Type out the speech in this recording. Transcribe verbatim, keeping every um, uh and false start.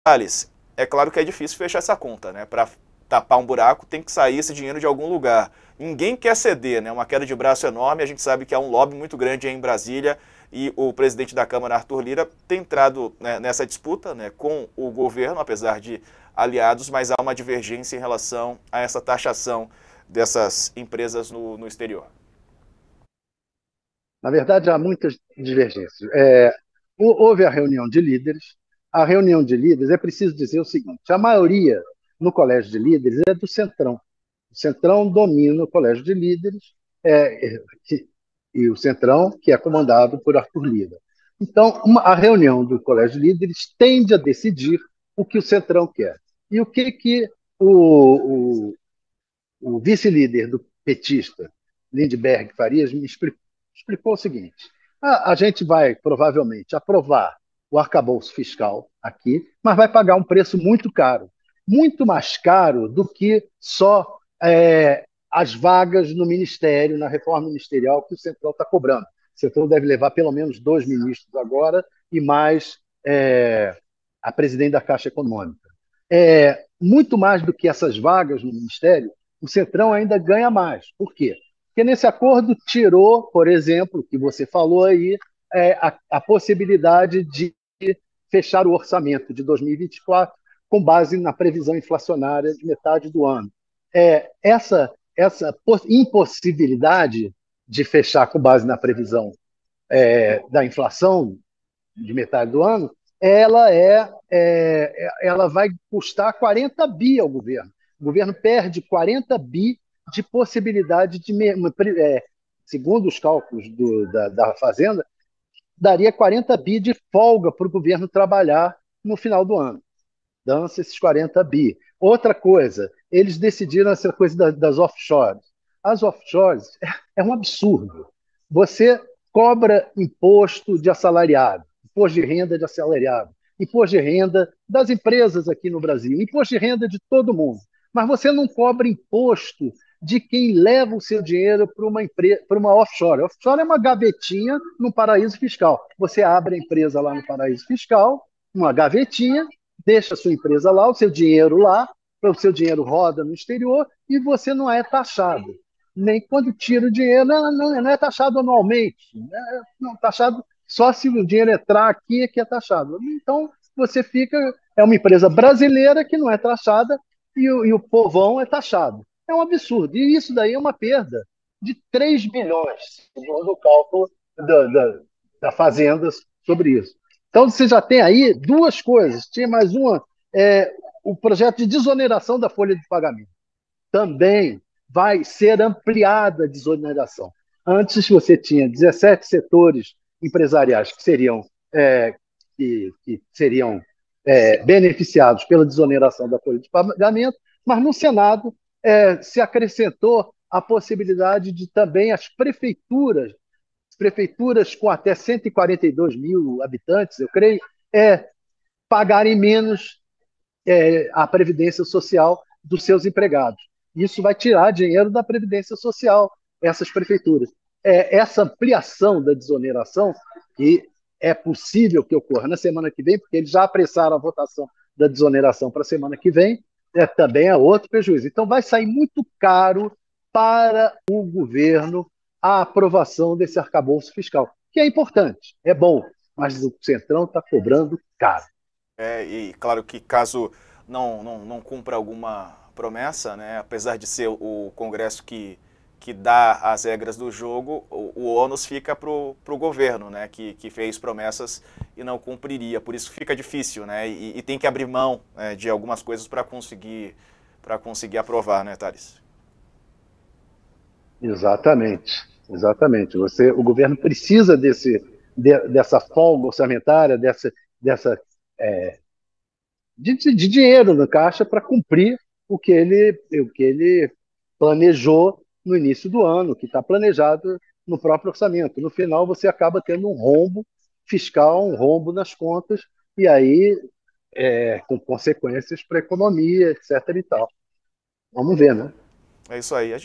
Thales, é claro que é difícil fechar essa conta, né? Para tapar um buraco tem que sair esse dinheiro de algum lugar. Ninguém quer ceder, né? Uma queda de braço enorme, a gente sabe que há um lobby muito grande aí em Brasília e o presidente da Câmara, Arthur Lira, tem entrado, né, nessa disputa, né, com o governo, apesar de aliados, mas há uma divergência em relação a essa taxação dessas empresas no, no exterior. Na verdade, há muitas divergências. É, houve a reunião de líderes. A reunião de líderes, é preciso dizer o seguinte: a maioria no colégio de líderes é do Centrão. O Centrão domina o colégio de líderes, é, é, que, e o Centrão, que é comandado por Arthur Lira. Então, uma, a reunião do colégio de líderes tende a decidir o que o Centrão quer. E o que, que o, o, o vice-líder do petista, Lindbergh Farias, me explicou, explicou o seguinte: a, a gente vai provavelmente aprovar o arcabouço fiscal aqui, mas vai pagar um preço muito caro, muito mais caro do que só é, as vagas no ministério, na reforma ministerial que o Centrão está cobrando. O Centrão deve levar pelo menos dois ministros agora e mais é, a presidente da Caixa Econômica. É, muito mais do que essas vagas no ministério, o Centrão ainda ganha mais. Por quê? Porque nesse acordo tirou, por exemplo, que você falou aí, é, a, a possibilidade de fechar o orçamento de dois mil e vinte e quatro com base na previsão inflacionária de metade do ano. É, essa, essa impossibilidade de fechar com base na previsão é, da inflação de metade do ano, ela é, é, ela vai custar quarenta bi ao governo. O governo perde quarenta bi de possibilidade de, é, segundo os cálculos do, da, da Fazenda, daria quarenta bi de folga para o governo trabalhar no final do ano. Dança esses quarenta bi. Outra coisa, eles decidiram essa coisa das offshores. As offshores é um absurdo. Você cobra imposto de assalariado, imposto de renda de assalariado, imposto de renda das empresas aqui no Brasil, imposto de renda de todo mundo. Mas você não cobra imposto de quem leva o seu dinheiro para uma empresa, para uma offshore. Offshore é uma gavetinha no paraíso fiscal. Você abre a empresa lá no paraíso fiscal, uma gavetinha, deixa a sua empresa lá, o seu dinheiro lá, o seu dinheiro roda no exterior e você não é taxado. Nem quando tira o dinheiro, não, não, não é taxado anualmente. É não, taxado só se o dinheiro entrar aqui é que é taxado. Então, você fica. É uma empresa brasileira que não é taxada e o, e o povão é taxado. É um absurdo. E isso daí é uma perda de três bilhões, segundo o cálculo da, da, da Fazenda sobre isso. Então, você já tem aí duas coisas. Tinha mais uma, é, o projeto de desoneração da folha de pagamento. Também vai ser ampliada a desoneração. Antes, você tinha dezessete setores empresariais que seriam, é, que, que seriam é, beneficiados pela desoneração da folha de pagamento, mas no Senado é, se acrescentou a possibilidade de também as prefeituras prefeituras com até cento e quarenta e dois mil habitantes, eu creio, é, pagarem menos é, a Previdência Social dos seus empregados. Isso vai tirar dinheiro da Previdência Social, essas prefeituras. É, essa ampliação da desoneração, que é possível que ocorra na semana que vem, porque eles já apressaram a votação da desoneração para a semana que vem, é, também é outro prejuízo. Então, vai sair muito caro para o governo a aprovação desse arcabouço fiscal, que é importante, é bom, mas o Centrão está cobrando caro. É, e claro que caso não, não, não cumpra alguma promessa, né, apesar de ser o Congresso que, que dá as regras do jogo, o, o ônus fica para o governo, né, que, que fez promessas e não cumpriria. Por isso fica difícil, né, e, e tem que abrir mão, né, de algumas coisas para conseguir, para conseguir aprovar, né, Thales? Exatamente, exatamente. Você, o governo precisa desse, de, dessa folga orçamentária, dessa, dessa é, de, de dinheiro no caixa para cumprir o que ele, o que ele planejou no início do ano, que está planejado no próprio orçamento. No final, você acaba tendo um rombo fiscal, um rombo nas contas, e aí é, com consequências para a economia, etc. e tal. Vamos ver, né? É isso aí.